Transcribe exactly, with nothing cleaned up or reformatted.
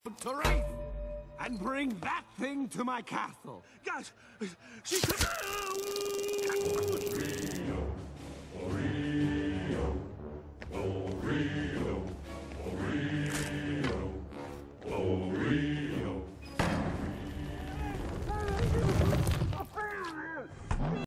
to Wraith and bring that thing to my castle. Guys, she...